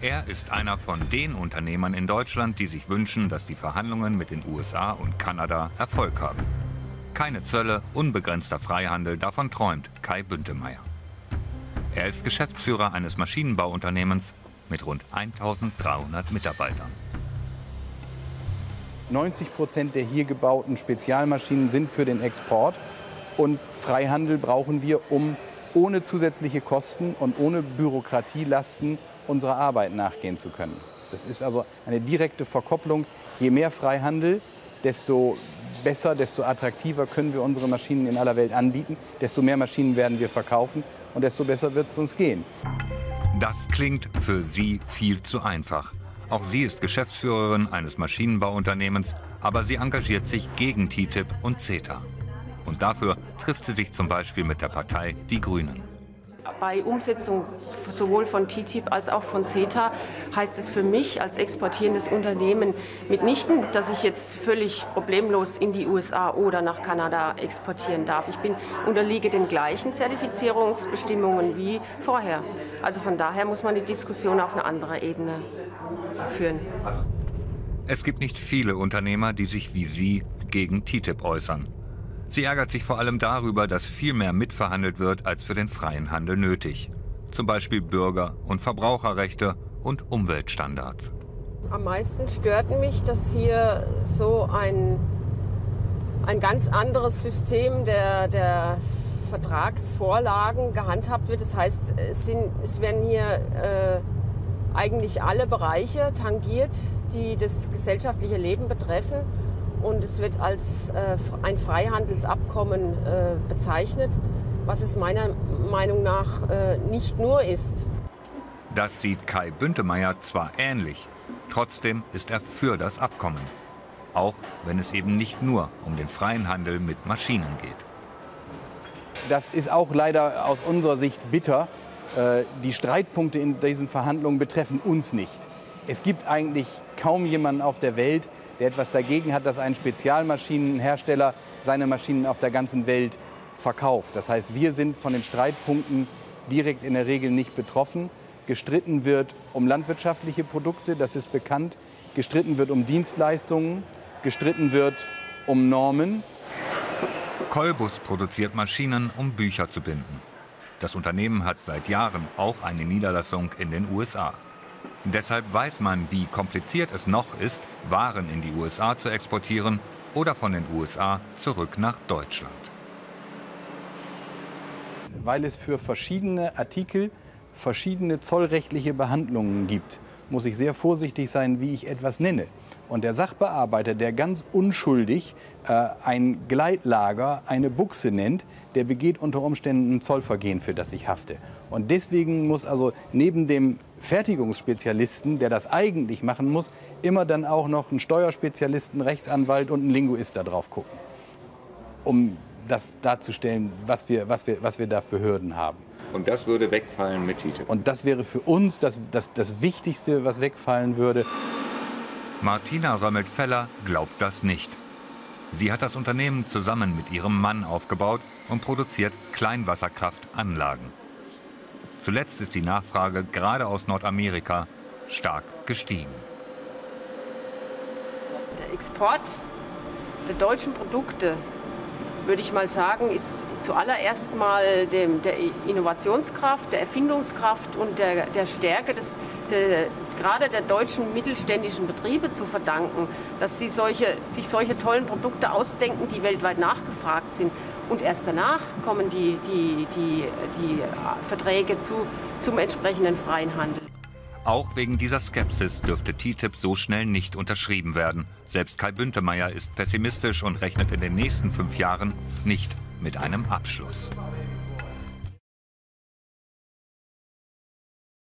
Er ist einer von den Unternehmern in Deutschland, die sich wünschen, dass die Verhandlungen mit den USA und Kanada Erfolg haben. Keine Zölle, unbegrenzter Freihandel, davon träumt Kai Büntemeyer. Er ist Geschäftsführer eines Maschinenbauunternehmens mit rund 1300 Mitarbeitern. 90% der hier gebauten Spezialmaschinen sind für den Export. Und Freihandel brauchen wir, um ohne zusätzliche Kosten und ohne Bürokratielasten unserer Arbeit nachgehen zu können. Das ist also eine direkte Verkopplung. Je mehr Freihandel, desto besser, desto attraktiver können wir unsere Maschinen in aller Welt anbieten. Desto mehr Maschinen werden wir verkaufen und desto besser wird es uns gehen. Das klingt für sie viel zu einfach. Auch sie ist Geschäftsführerin eines Maschinenbauunternehmens, aber sie engagiert sich gegen TTIP und CETA. Und dafür trifft sie sich zum Beispiel mit der Partei Die Grünen. Bei Umsetzung sowohl von TTIP als auch von CETA heißt es für mich als exportierendes Unternehmen mitnichten, dass ich jetzt völlig problemlos in die USA oder nach Kanada exportieren darf. Ich unterliege den gleichen Zertifizierungsbestimmungen wie vorher. Also von daher muss man die Diskussion auf eine andere Ebene führen. Es gibt nicht viele Unternehmer, die sich wie sie gegen TTIP äußern. Sie ärgert sich vor allem darüber, dass viel mehr mitverhandelt wird, als für den freien Handel nötig. Zum Beispiel Bürger- und Verbraucherrechte und Umweltstandards. Am meisten stört mich, dass hier so ein ganz anderes System der Vertragsvorlagen gehandhabt wird. Das heißt, es werden hier eigentlich alle Bereiche tangiert, die das gesellschaftliche Leben betreffen. Und es wird als ein Freihandelsabkommen bezeichnet, was es meiner Meinung nach nicht nur ist. Das sieht Kai Büntemeyer zwar ähnlich, trotzdem ist er für das Abkommen. Auch wenn es eben nicht nur um den freien Handel mit Maschinen geht. Das ist auch leider aus unserer Sicht bitter. Die Streitpunkte in diesen Verhandlungen betreffen uns nicht. Es gibt eigentlich kaum jemanden auf der Welt, der etwas dagegen hat, dass ein Spezialmaschinenhersteller seine Maschinen auf der ganzen Welt verkauft. Das heißt, wir sind von den Streitpunkten direkt in der Regel nicht betroffen. Gestritten wird um landwirtschaftliche Produkte, das ist bekannt. Gestritten wird um Dienstleistungen, gestritten wird um Normen. Colbus produziert Maschinen, um Bücher zu binden. Das Unternehmen hat seit Jahren auch eine Niederlassung in den USA. Deshalb weiß man, wie kompliziert es noch ist, Waren in die USA zu exportieren oder von den USA zurück nach Deutschland. Weil es für verschiedene Artikel verschiedene zollrechtliche Behandlungen gibt, muss ich sehr vorsichtig sein, wie ich etwas nenne. Und der Sachbearbeiter, der ganz unschuldig ein Gleitlager, eine Buchse nennt, der begeht unter Umständen ein Zollvergehen, für das ich hafte. Und deswegen muss also neben dem Fertigungsspezialisten, der das eigentlich machen muss, immer dann auch noch ein Steuerspezialisten, Rechtsanwalt und ein Linguist da drauf gucken, um das darzustellen, was wir da für Hürden haben. Und das würde wegfallen mit TTIP? Und das wäre für uns das Wichtigste, was wegfallen würde. Martina Römmelt-Feller glaubt das nicht. Sie hat das Unternehmen zusammen mit ihrem Mann aufgebaut und produziert Kleinwasserkraftanlagen. Zuletzt ist die Nachfrage gerade aus Nordamerika stark gestiegen. Der Export der deutschen Produkte, würde ich mal sagen, ist zuallererst mal der Innovationskraft, der Erfindungskraft und der Stärke gerade der deutschen mittelständischen Betriebe zu verdanken, dass sie sich solche tollen Produkte ausdenken, die weltweit nachgefragt sind. Und erst danach kommen die Verträge zum entsprechenden freien Handel. Auch wegen dieser Skepsis dürfte TTIP so schnell nicht unterschrieben werden. Selbst Kai Büntemeyer ist pessimistisch und rechnet in den nächsten 5 Jahren nicht mit einem Abschluss.